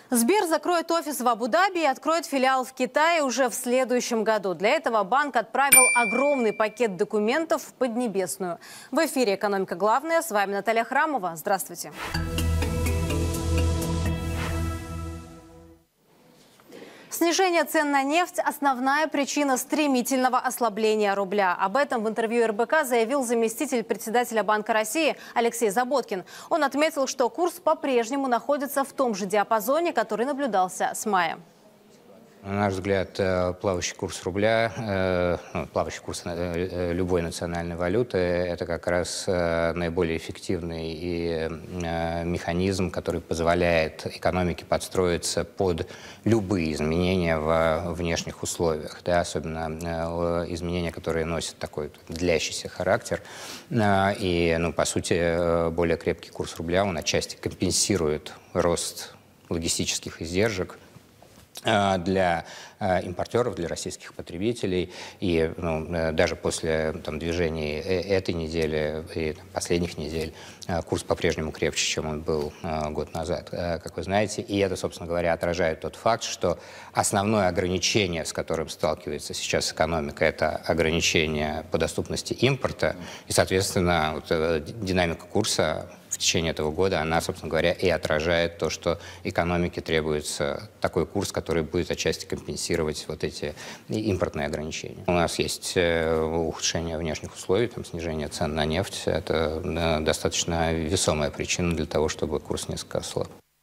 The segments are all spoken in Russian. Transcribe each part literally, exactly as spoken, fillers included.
Сбер закроет офис в Абу-Даби и откроет филиал в Китае уже в следующем году. Для этого банк отправил огромный пакет документов в Поднебесную. В эфире «Экономика. Главное». С вами Наталья Храмова. Здравствуйте. Снижение цен на нефть – основная причина стремительного ослабления рубля. Об этом в интервью эр бэ ка заявил заместитель председателя Банка России Алексей Заботкин. Он отметил, что курс по-прежнему находится в том же диапазоне, который наблюдался с мая. На наш взгляд, плавающий курс рубля, ну, плавающий курс любой национальной валюты – это как раз наиболее эффективный и механизм, который позволяет экономике подстроиться под любые изменения в внешних условиях, да, особенно изменения, которые носят такой длящийся характер. И, ну, по сути, более крепкий курс рубля, он отчасти компенсирует рост логистических издержек для импортеров, для российских потребителей. И ну, даже после там, движений этой недели и там, последних недель курс по-прежнему крепче, чем он был год назад, как вы знаете. И это, собственно говоря, отражает тот факт, что основное ограничение, с которым сталкивается сейчас экономика, это ограничение по доступности импорта. И, соответственно, вот, динамика курса в течение этого года, она, собственно говоря, и отражает то, что экономике требуется такой курс, который будет отчасти компенсировать вот эти импортные ограничения. У нас есть ухудшение внешних условий, там, снижение цен на нефть. Это достаточно весомая причина для того, чтобы курс несколько ослаб.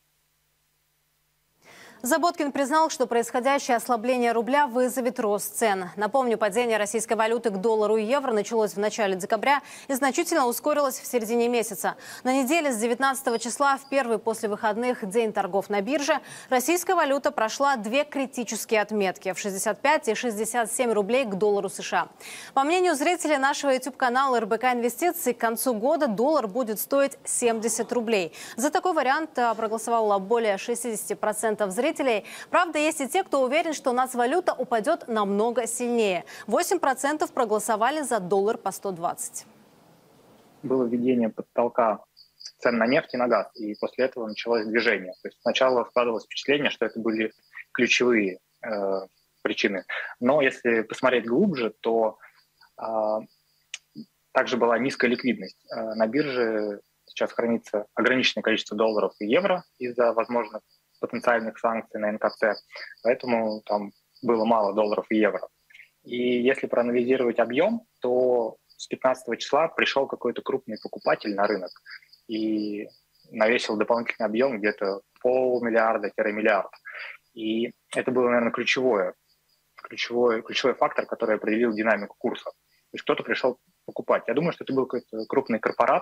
Заботкин признал, что происходящее ослабление рубля вызовет рост цен. Напомню, падение российской валюты к доллару и евро началось в начале декабря и значительно ускорилось в середине месяца. На неделе с девятнадцатого числа, в первый после выходных день торгов на бирже, российская валюта прошла две критические отметки – в шестьдесят пять и шестьдесят семь рублей к доллару США. По мнению зрителей нашего ютуб-канала эр бэ ка Инвестиции, к концу года доллар будет стоить семьдесят рублей. За такой вариант проголосовало более шестидесяти процентов зрителей. Правда, есть и те, кто уверен, что нацвалюта упадет намного сильнее. восемь процентов проголосовали за доллар по сто двадцать. Было введение потолка цен на нефть и на газ, и после этого началось движение. То есть сначала складывалось впечатление, что это были ключевые э, причины. Но если посмотреть глубже, то э, также была низкая ликвидность. Э, на бирже сейчас хранится ограниченное количество долларов и евро из-за возможных потенциальных санкций на эн ка цэ, поэтому там было мало долларов и евро. И если проанализировать объем, то с пятнадцатого числа пришел какой-то крупный покупатель на рынок и навесил дополнительный объем где-то полмиллиарда-миллиард. И это было, наверное, ключевое, ключевой, ключевой фактор, который определил динамику курса. То есть кто-то пришел покупать. Я думаю, что это был какой-то крупный корпорат.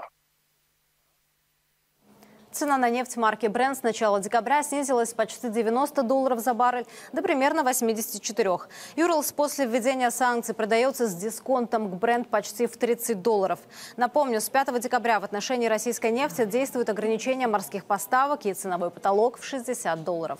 Цена на нефть марки Brent с начала декабря снизилась с почти девяноста долларов за баррель до примерно восьмидесяти четырёх. Юрлс после введения санкций продается с дисконтом к Brent почти в тридцать долларов. Напомню, с пятого декабря в отношении российской нефти действует ограничение морских поставок и ценовой потолок в шестьдесят долларов.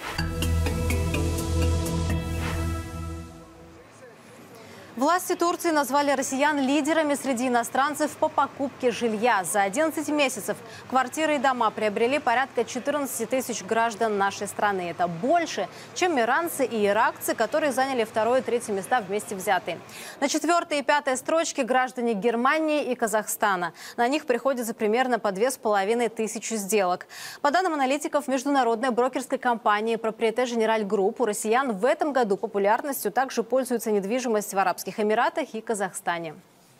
Власти Турции назвали россиян лидерами среди иностранцев по покупке жилья. За одиннадцать месяцев квартиры и дома приобрели порядка четырнадцати тысяч граждан нашей страны. Это больше, чем иранцы и иракцы, которые заняли второе и третье места вместе взятые. На четвертой и пятой строчке граждане Германии и Казахстана. На них приходится примерно по две с половиной тысячи сделок. По данным аналитиков международной брокерской компании Propriété Générale Group, у россиян в этом году популярностью также пользуется недвижимость в Арабских Эмиратах и Казахстане.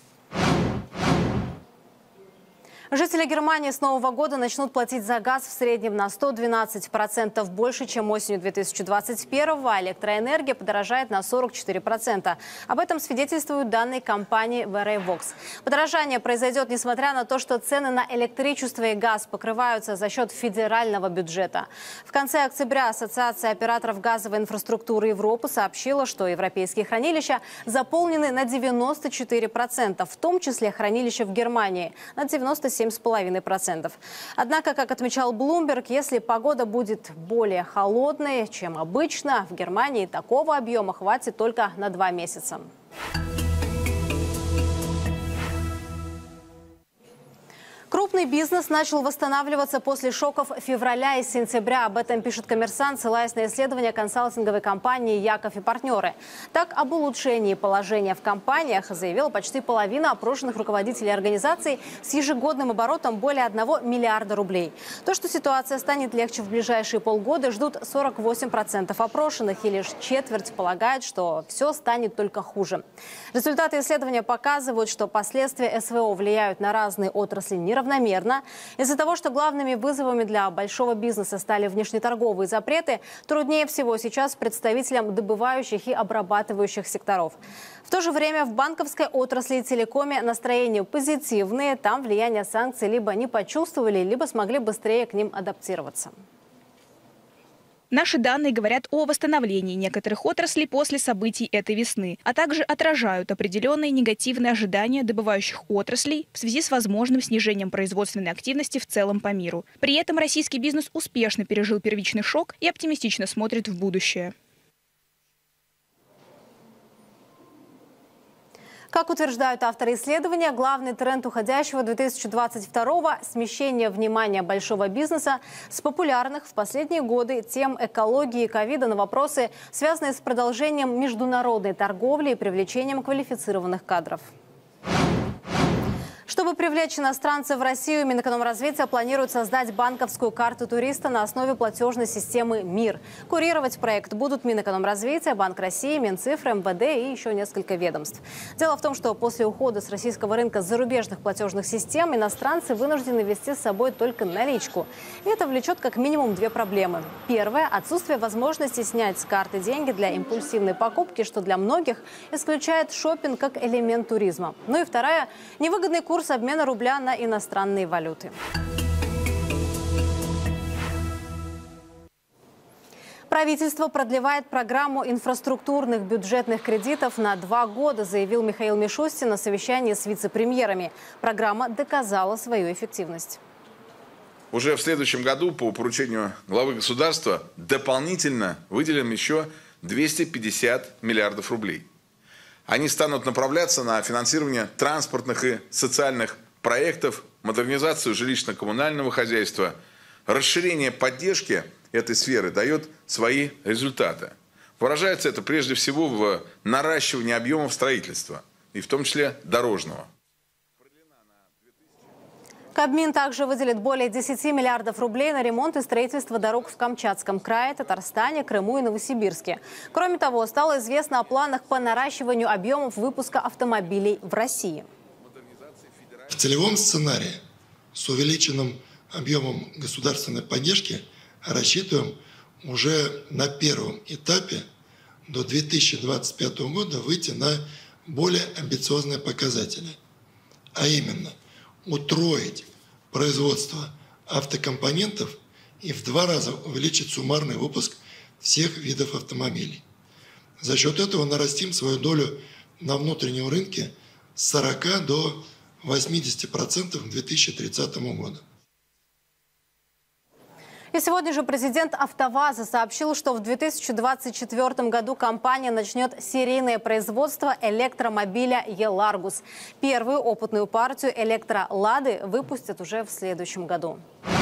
Жители Германии с Нового года начнут платить за газ в среднем на сто двенадцать процентов больше, чем осенью две тысячи двадцать первого, а электроэнергия подорожает на сорок четыре процента. Об этом свидетельствуют данные компании Verivox. Подорожание произойдет несмотря на то, что цены на электричество и газ покрываются за счет федерального бюджета. В конце октября Ассоциация операторов газовой инфраструктуры Европы сообщила, что европейские хранилища заполнены на девяносто четыре процента, в том числе хранилища в Германии на девяносто семь процентов. семь целых пять десятых процента. Однако, как отмечал Bloomberg, если погода будет более холодной, чем обычно, в Германии такого объема хватит только на два месяца. Крупный бизнес начал восстанавливаться после шоков февраля и сентября. Об этом пишет «Коммерсант», ссылаясь на исследования консалтинговой компании «Яков и партнеры». Так, об улучшении положения в компаниях заявила почти половина опрошенных руководителей организаций с ежегодным оборотом более одного миллиарда рублей. То, что ситуация станет легче в ближайшие полгода, ждут сорок восемь процентов опрошенных, и лишь четверть полагает, что все станет только хуже. Результаты исследования показывают, что последствия СВО влияют на разные отрасли неравномерно. Равномерно. Из-за того, что главными вызовами для большого бизнеса стали внешнеторговые запреты, труднее всего сейчас представителям добывающих и обрабатывающих секторов. В то же время в банковской отрасли и телекоме настроения позитивные. Там влияние санкций либо не почувствовали, либо смогли быстрее к ним адаптироваться. Наши данные говорят о восстановлении некоторых отраслей после событий этой весны, а также отражают определенные негативные ожидания добывающих отраслей в связи с возможным снижением производственной активности в целом по миру. При этом российский бизнес успешно пережил первичный шок и оптимистично смотрит в будущее. Как утверждают авторы исследования, главный тренд уходящего две тысячи двадцать второго – смещение внимания большого бизнеса с популярных в последние годы тем экологии и ковида на вопросы, связанные с продолжением международной торговли и привлечением квалифицированных кадров. Чтобы привлечь иностранцев в Россию, Минэкономразвития планирует создать банковскую карту туриста на основе платежной системы МИР. Курировать проект будут Минэкономразвития, Банк России, Минцифры, эм вэ дэ и еще несколько ведомств. Дело в том, что после ухода с российского рынка зарубежных платежных систем иностранцы вынуждены вести с собой только наличку. И это влечет как минимум две проблемы. Первое – отсутствие возможности снять с карты деньги для импульсивной покупки, что для многих исключает шопинг как элемент туризма. Ну и вторая – невыгодный курс обмена рубля на иностранные валюты. Правительство продлевает программу инфраструктурных бюджетных кредитов на два года, заявил Михаил Мишустин на совещании с вице-премьерами. Программа доказала свою эффективность. Уже в следующем году по поручению главы государства дополнительно выделим еще двести пятьдесят миллиардов рублей. Они станут направляться на финансирование транспортных и социальных проектов, модернизацию жилищно-коммунального хозяйства. Расширение поддержки этой сферы дает свои результаты. Выражается это прежде всего в наращивании объемов строительства, и в том числе дорожного. Кабмин также выделит более десяти миллиардов рублей на ремонт и строительство дорог в Камчатском крае, Татарстане, Крыму и Новосибирске. Кроме того, стало известно о планах по наращиванию объемов выпуска автомобилей в России. В целевом сценарии с увеличенным объемом государственной поддержки рассчитываем уже на первом этапе до две тысячи двадцать пятого года выйти на более амбициозные показатели, а именно утроить производство автокомпонентов и в два раза увеличить суммарный выпуск всех видов автомобилей. За счет этого нарастим свою долю на внутреннем рынке с сорока до восьмидесяти процентов к две тысячи тридцатому году. И сегодня же президент «АвтоВАЗа» сообщил, что в две тысячи двадцать четвёртом году компания начнет серийное производство электромобиля «Еларгус». Первую опытную партию электро-«Лады» выпустят уже в следующем году.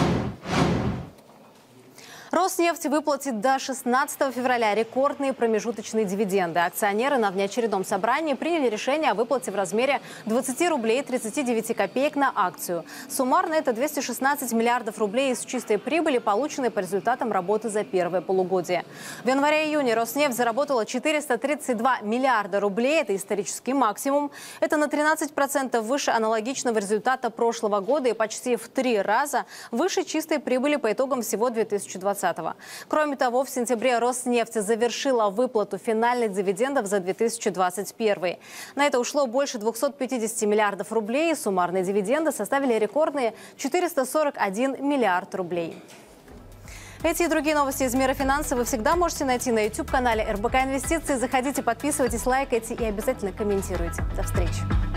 Роснефть выплатит до шестнадцатого февраля рекордные промежуточные дивиденды. Акционеры на внеочередном собрании приняли решение о выплате в размере двадцати рублей тридцати девяти копеек на акцию. Суммарно это двести шестнадцать миллиардов рублей из чистой прибыли, полученной по результатам работы за первое полугодие. В январе-июне Роснефть заработала четыреста тридцать два миллиарда рублей. Это исторический максимум. Это на тринадцать процентов выше аналогичного результата прошлого года и почти в три раза выше чистой прибыли по итогам всего две тысячи двадцатого. Кроме того, в сентябре Роснефть завершила выплату финальных дивидендов за две тысячи двадцать первый. На это ушло больше двухсот пятидесяти миллиардов рублей. Суммарные дивиденды составили рекордные четыреста сорок один миллиард рублей. Эти и другие новости из мира финансов вы всегда можете найти на YouTube-канале эр бэ ка Инвестиции. Заходите, подписывайтесь, лайкайте и обязательно комментируйте. До встречи.